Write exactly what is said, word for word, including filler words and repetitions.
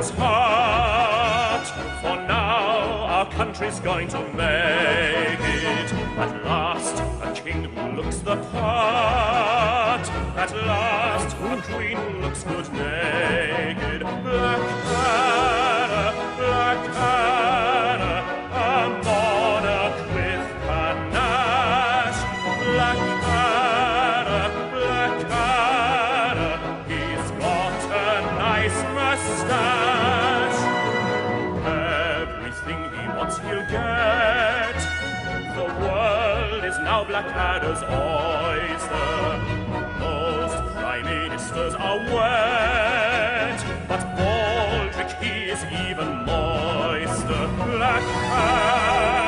Britain's heart. For now our country's going to make it. At last, a king who looks the part. At last, a queen who looks good naked. Black Hannah, Black Hannah, a monarch with panache. Black Hannah, Black Hannah, he's got a nice mustache. Everything he wants he'll get. The world is now Black Hannah's oyster. Most prime ministers are wet, but Baldric, he is even moister. Black Hannah.